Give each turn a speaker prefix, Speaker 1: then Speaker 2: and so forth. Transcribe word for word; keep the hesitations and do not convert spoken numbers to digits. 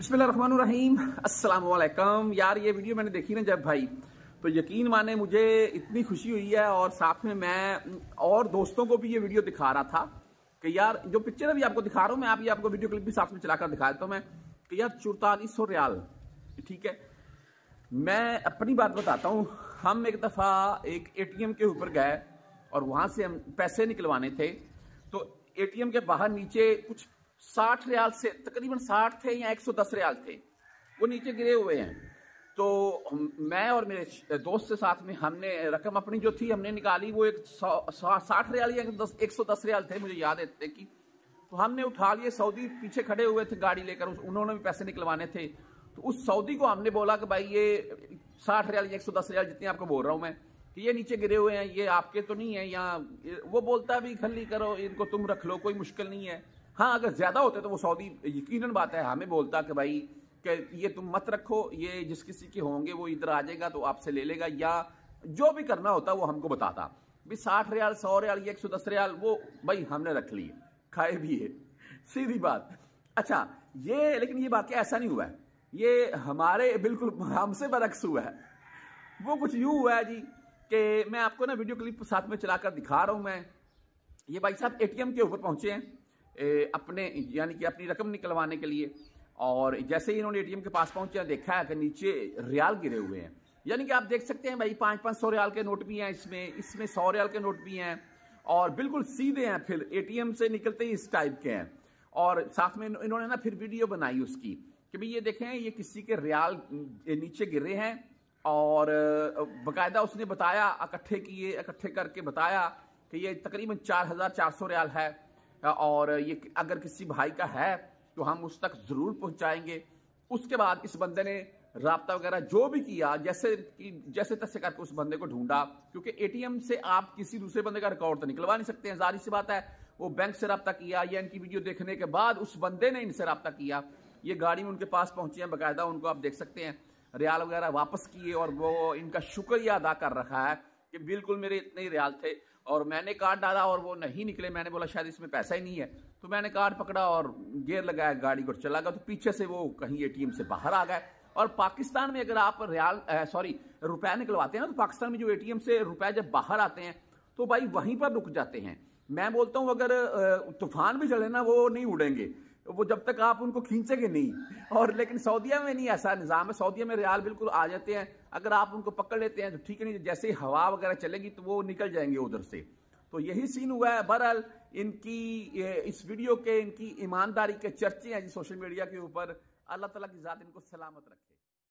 Speaker 1: बिस्मिल्लाहिर्रहमानिर्रहीम, अस्सलाम वालेकुम। यार ये वीडियो मैंने देखी ना जब भाई, तो यकीन माने मुझे इतनी खुशी हुई है। और साथ में मैं और दोस्तों को भी ये वीडियो दिखा रहा था कि यार जो पिक्चर अभी आपको दिखा रहा हूं मैं, आप ये आपको वीडियो क्लिप भी साथ में चलाकर दिखा देता हूं मैं कि यार चौतालीस सौ रियाल, ठीक है। मैं अपनी बात बताता हूं। हम एक दफा एक एटीएम के ऊपर गए और वहां से हम पैसे निकलवाने थे। तो एटीएम के बाहर नीचे कुछ साठ रियाल से तकरीबन साठ थे या एक सौ दस रियाल थे, वो नीचे गिरे हुए हैं। तो मैं और मेरे दोस्त के साथ में हमने रकम अपनी जो थी हमने निकाली, वो एक साठ रियाल या एक सौ दस रियाल थे, मुझे याद है इतने की। तो हमने उठा लिए। सऊदी पीछे खड़े हुए थे गाड़ी लेकर, उन्होंने भी पैसे निकलवाने थे। तो उस सऊदी को हमने बोला कि भाई ये साठ रियाल या एक सौ दस रियाल जितने आपको बोल रहा हूं मैं कि ये नीचे गिरे हुए हैं, ये आपके तो नहीं है। या वो बोलता भी खली करो, इनको तुम रख लो, कोई मुश्किल नहीं है। हाँ, अगर ज्यादा होते तो वो सऊदी यकीनन बात है हमें बोलता कि भाई कि ये तुम मत रखो, ये जिस किसी के होंगे वो इधर आ जाएगा तो आपसे ले लेगा, या जो भी करना होता वो हमको बताता। भाई साठ रियाल, सौ रियाल, एक सौ दस रियाल वो भाई हमने रख लिए, खाए भी है, सीधी बात। अच्छा, ये लेकिन ये वाकया ऐसा नहीं हुआ है, ये हमारे बिल्कुल हमसे बरक्स हुआ है। वो कुछ यूं हुआ है जी कि मैं आपको ना वीडियो क्लिप साथ में चलाकर दिखा रहा हूं। मैं ये भाई साहब एटीएम के ऊपर पहुंचे हैं ए, अपने यानी कि अपनी रकम निकलवाने के लिए। और जैसे ही इन्होंने एटीएम के पास पहुंचे, देखा है कि नीचे रियाल गिरे हुए हैं। यानी कि आप देख सकते हैं भाई पांच पांच सौ रियाल के नोट भी हैं इसमें, इसमें सौ रियाल के नोट भी हैं और बिल्कुल सीधे हैं। फिर एटीएम से निकलते ही इस टाइप के हैं। और साथ में इन्होंने ना फिर वीडियो बनाई उसकी कि भाई ये देखें, ये किसी के रियाल नीचे गिरे हैं। और बाकायदा उसने बताया, इकट्ठे किए, इकट्ठे करके बताया कि ये तकरीबन चार हजार चार सौ रियाल है और ये अगर किसी भाई का है तो हम उस तक जरूर पहुंचाएंगे। उसके बाद इस बंदे ने राब्ता वगैरह जो भी किया, जैसे जैसे तैसे करके उस बंदे को ढूंढा, क्योंकि एटीएम से आप किसी दूसरे बंदे का रिकॉर्ड तो निकलवा नहीं सकते हैं, जाहिर सी बात है। वो बैंक से राब्ता किया या इनकी वीडियो देखने के बाद उस बंदे ने इनसे राब्ता किया। ये गाड़ी में उनके पास पहुंची है, बाकायदा उनको आप देख सकते हैं रियाल वगैरह वापस किए और वो इनका शुक्रिया अदा कर रखा है कि बिल्कुल मेरे इतने ही रियाल थे और मैंने कार्ड डाला और वो नहीं निकले। मैंने बोला शायद इसमें पैसा ही नहीं है, तो मैंने कार्ड पकड़ा और गियर लगाया, गाड़ी को चला गया। तो पीछे से वो कहीं एटीएम से बाहर आ गए। और पाकिस्तान में अगर आप रियाल सॉरी रुपए निकलवाते हैं ना, तो पाकिस्तान में जो एटीएम से रुपए जब बाहर आते हैं तो भाई वहीं पर रुक जाते हैं। मैं बोलता हूं अगर तूफान भी चले ना, वो नहीं उड़ेंगे, वो जब तक आप उनको खींचेंगे नहीं। और लेकिन सऊदीया में नहीं ऐसा निजाम है। सऊदीया में रियाल बिल्कुल आ जाते हैं, अगर आप उनको पकड़ लेते हैं तो ठीक है, नहीं जैसे ही हवा वगैरह चलेगी तो वो निकल जाएंगे उधर से। तो यही सीन हुआ है। बहरहाल इनकी इस वीडियो के, इनकी ईमानदारी के चर्चे हैं जी सोशल मीडिया के ऊपर। अल्लाह ताला की जात इनको सलामत रखे।